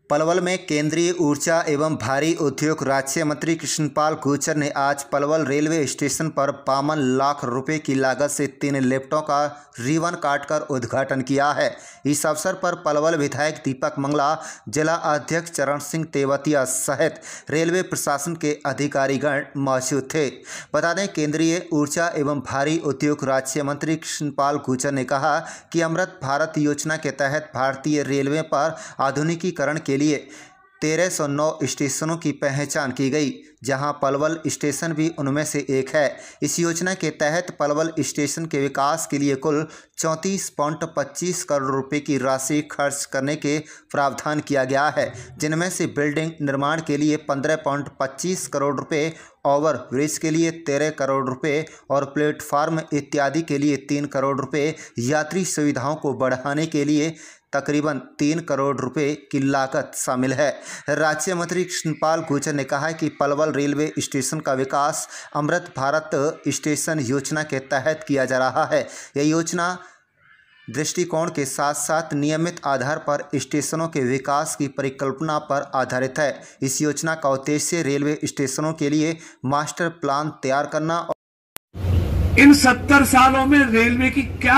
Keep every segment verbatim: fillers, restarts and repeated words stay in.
पलवल में केंद्रीय ऊर्जा एवं भारी उद्योग राज्य मंत्री कृष्णपाल गुर्जर ने आज पलवल रेलवे स्टेशन पर बावन लाख रुपए की लागत से तीन लिफ्टों का रिबन काटकर उद्घाटन किया है। इस अवसर पर पलवल विधायक दीपक मंगला, जिला अध्यक्ष चरण सिंह तेवतिया सहित रेलवे प्रशासन के अधिकारीगण मौजूद थे। बता दें, केंद्रीय ऊर्जा एवं भारी उद्योग राज्य मंत्री कृष्णपाल गुर्जर ने कहा कि अमृत भारत योजना के तहत भारतीय रेलवे पर आधुनिकीकरण के लिए तेरह सौ नौ स्टेशनों की पहचान की गई, जहां पलवल स्टेशन भी उनमें से एक है। इस योजना के तहत पलवल स्टेशन के विकास के लिए कुल चौंतीस पॉइंट पच्चीस करोड़ रुपए की राशि खर्च करने के प्रावधान किया गया है, जिनमें से बिल्डिंग निर्माण के लिए पंद्रह पॉइंट पच्चीस करोड़ रुपए, ओवर ब्रिज के लिए तेरह करोड़ रुपए और प्लेटफार्म इत्यादि के लिए तीन करोड़ रुपए, यात्री सुविधाओं को बढ़ाने के लिए तकरीबन तीन करोड़ रुपए की लागत शामिल है। राज्य मंत्री कृष्णपाल गुर्जर ने कहा कि पलवल रेलवे स्टेशन का विकास अमृत भारत स्टेशन योजना के तहत किया जा रहा है। यह योजना दृष्टिकोण के साथ साथ नियमित आधार पर स्टेशनों के विकास की परिकल्पना पर आधारित है। इस योजना का उद्देश्य रेलवे स्टेशनों के लिए मास्टर प्लान तैयार करना और इन सत्तर सालों में रेलवे की क्या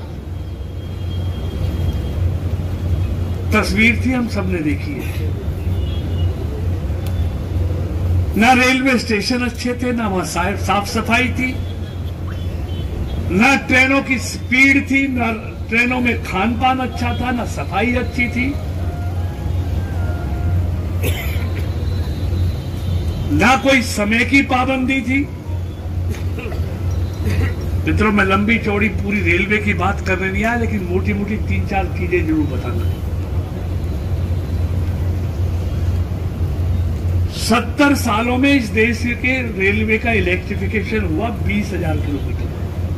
तस्वीर थी हम सबने देखी है। ना रेलवे स्टेशन अच्छे थे, ना वहां साफ सफाई थी, ना ट्रेनों की स्पीड थी, ना ट्रेनों में खान पान अच्छा था, ना सफाई अच्छी थी, ना कोई समय की पाबंदी थी। मित्रों, मैं लंबी चौड़ी पूरी रेलवे की बात करने नहीं आया, लेकिन मोटी मोटी तीन चार चीजें जरूर बताना। सत्तर सालों में इस देश के रेलवे का इलेक्ट्रिफिकेशन हुआ बीस हजार किलोमीटर।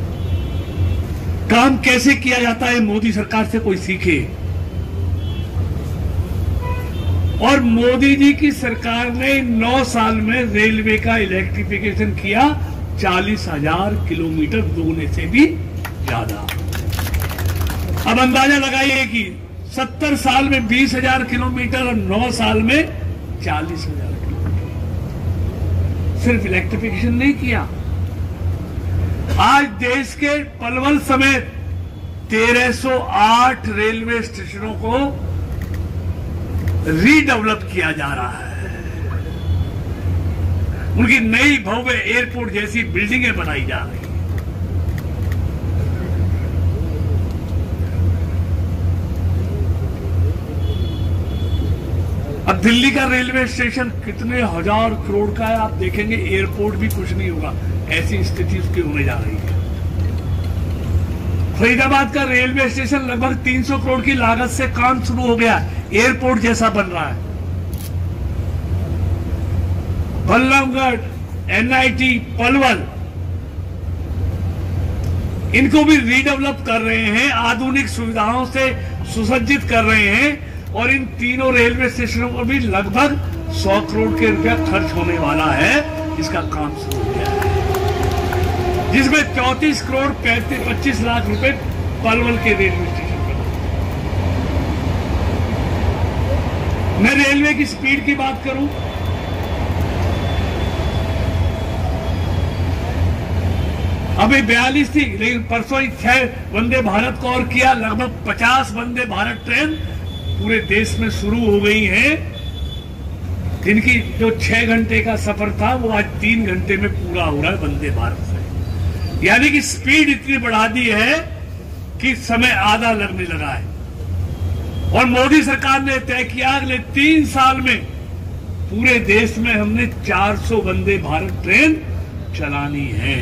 काम कैसे किया जाता है मोदी सरकार से कोई सीखे। और मोदी जी की सरकार ने नौ साल में रेलवे का इलेक्ट्रिफिकेशन किया चालीस हजार किलोमीटर, दोगुने से भी ज्यादा। अब अंदाजा लगाइए कि सत्तर साल में बीस हजार किलोमीटर और नौ साल में चालीस हजार। सिर्फ इलेक्ट्रिफिकेशन नहीं किया, आज देश के पलवल समेत तेरह सौ आठ रेलवे स्टेशनों को रीडेवलप किया जा रहा है। उनकी नई भव्य एयरपोर्ट जैसी बिल्डिंगें बनाई जा रही हैं। अब दिल्ली का रेलवे स्टेशन कितने हजार करोड़ का है, आप देखेंगे एयरपोर्ट भी कुछ नहीं होगा, ऐसी स्थिति उसकी होने जा रही है। फरीदाबाद का रेलवे स्टेशन लगभग तीन सौ करोड़ की लागत से काम शुरू हो गया, एयरपोर्ट जैसा बन रहा है। बल्लभगढ़, एनआईटी, पलवल, इनको भी रीडेवलप कर रहे हैं, आधुनिक सुविधाओं से सुसज्जित कर रहे हैं। और इन तीनों रेलवे स्टेशनों पर भी लगभग सौ करोड़ के रुपया खर्च होने वाला है। इसका काम शुरू हो गया है, जिसमें चौंतीस करोड़ पैंतीस पच्चीस लाख रुपए पलवल के रेलवे स्टेशन पर। मैं रेलवे की स्पीड की बात करूं, अभी बयालीस थी, लेकिन परसों ही छह वंदे भारत को और किया, लगभग पचास वंदे भारत ट्रेन पूरे देश में शुरू हो गई हैं, जिनकी जो छह घंटे का सफर था वो आज तीन घंटे में पूरा हो रहा है वंदे भारत से। यानी कि स्पीड इतनी बढ़ा दी है कि समय आधा लगने लगा है। और मोदी सरकार ने तय किया अगले तीन साल में पूरे देश में हमने चार सौ वंदे भारत ट्रेन चलानी है।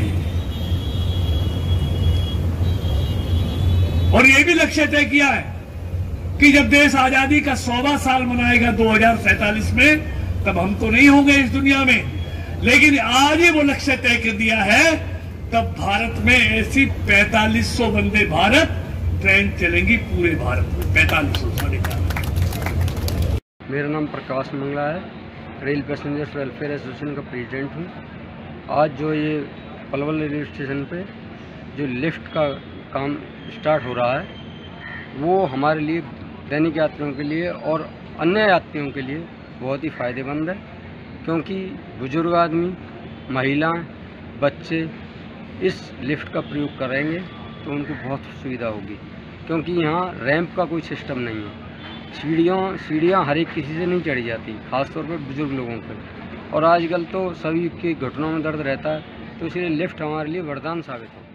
और ये भी लक्ष्य तय किया है कि जब देश आजादी का सौवां साल मनाएगा दो हजार सैंतालीस में, तब हम तो नहीं होंगे इस दुनिया में, लेकिन आज ही वो लक्ष्य तय कर दिया है, तब भारत में ऐसी पैंतालीस सौ वंदे भारत ट्रेन चलेंगी पूरे भारत में। पैंतालीस सौ साढ़े चार। मेरा नाम प्रकाश मंगला है, रेल पैसेंजर्स वेलफेयर एसोसिएशन का प्रेसिडेंट हूँ। आज जो ये पलवल रेलवे स्टेशन पे जो लिफ्ट का काम स्टार्ट हो रहा है, वो हमारे लिए दैनिक यात्रियों के लिए और अन्य यात्रियों के लिए बहुत ही फ़ायदेमंद है, क्योंकि बुजुर्ग आदमी, महिलाएं, बच्चे इस लिफ्ट का प्रयोग करेंगे तो उनको बहुत सुविधा होगी, क्योंकि यहाँ रैंप का कोई सिस्टम नहीं है। सीढ़ियों सीढ़ियाँ हर एक किसी से नहीं चढ़ी जाती, खासतौर पर बुजुर्ग लोगों पर। और आजकल तो सभी के घुटनों में दर्द रहता है, तो इसलिए लिफ्ट हमारे लिए वरदान साबित हो।